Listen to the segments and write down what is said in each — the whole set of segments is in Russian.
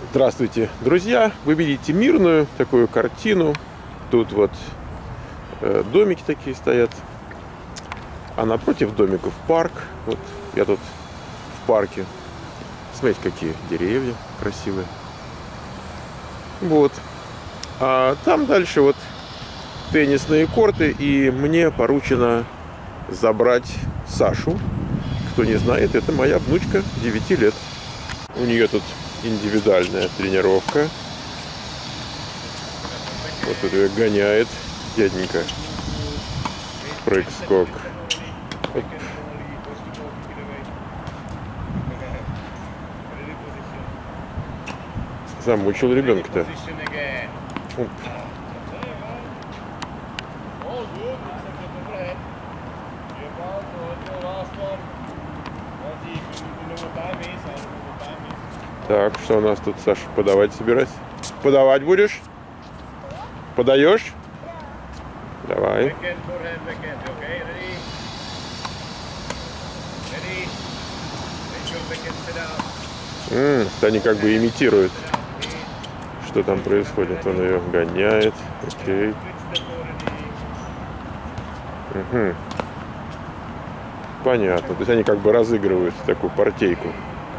Здравствуйте, друзья! Вы видите мирную такую картину. Тут вот домики такие стоят. А напротив домиков парк. Вот я тут в парке. Смотрите, какие деревья красивые. Вот. А там дальше вот теннисные корты. И мне поручено забрать Сашу. Кто не знает, это моя внучка 9 лет. У нее тут индивидуальная тренировка. Вот тут ее гоняет дяденька. Прыг-скок. Оп. Замучил ребенка-то. Оп. Так, что у нас тут, Саша, подавать собирать? Подавать будешь? Подаешь? Давай. Они как бы имитируют, что там происходит. Он ее гоняет. Окей. Угу. Понятно. То есть они как бы разыгрывают такую партейку.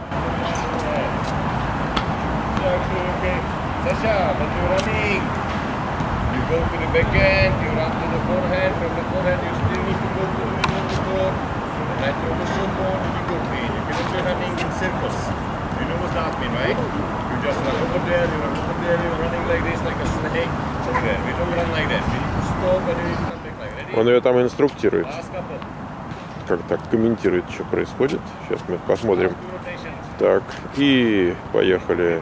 Sasha, when you're running, you go to the backhand, you run to the forehand, from the forehand you still need to go to the middle of the court, and from the football to the good mean. You cannot be running in circles. You know what that means, right? You just run over there, you run over there, you're running like this, like a snake. Okay, we don't run like that. We need to stop and we need to come back like that. Он ее там инструктирует. Как так комментирует, что происходит. Сейчас мы посмотрим. Так, и поехали.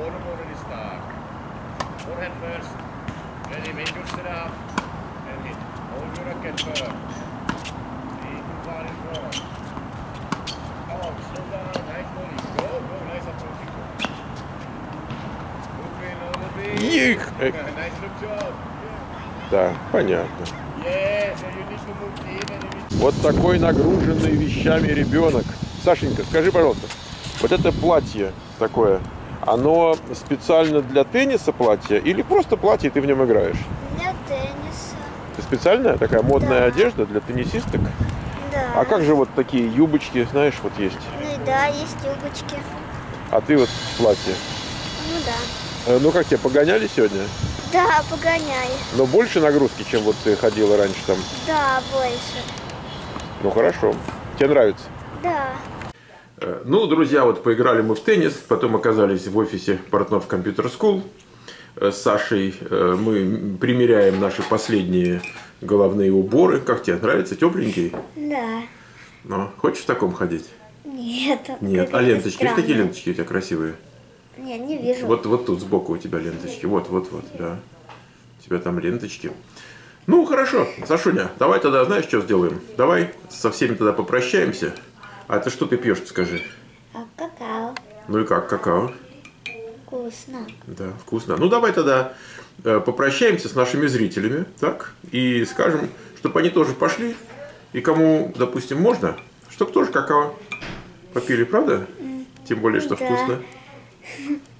Их! Да, понятно. Вот такой нагруженный вещами ребенок. Сашенька, скажи, пожалуйста, вот это платье такое, оно специально для тенниса платье или просто платье, и ты в нем играешь? Для тенниса. Это специальная такая модная одежда для теннисисток? Да. А как же вот такие юбочки, знаешь, вот есть? Ну да, есть юбочки. А ты вот в платье? Ну да. Ну как тебе, погоняли сегодня? Да, погоняй. Но больше нагрузки, чем вот ты ходила раньше там? Да, больше. Ну хорошо. Тебе нравится? Да. Ну, друзья, вот поиграли мы в теннис, потом оказались в офисе Портнов Computer School. С Сашей мы примеряем наши последние головные уборы. Как тебе, нравится? Тепленький? Да. Ну, хочешь в таком ходить? Нет. Нет. А ленточки? Есть такие ленточки у тебя красивые? Нет, не вижу. Вот тут сбоку у тебя ленточки. Вот, да. У тебя там ленточки. Ну, хорошо, Сашуня, давай тогда, знаешь, что сделаем? Давай со всеми тогда попрощаемся. А ты что ты пьешь, скажи? Какао. Ну и как, какао? Вкусно. Да, вкусно. Ну, давай тогда попрощаемся с нашими зрителями, так? И скажем, чтобы они тоже пошли. И кому, допустим, можно, чтобы тоже какао попили, правда? Тем более, что Да. вкусно.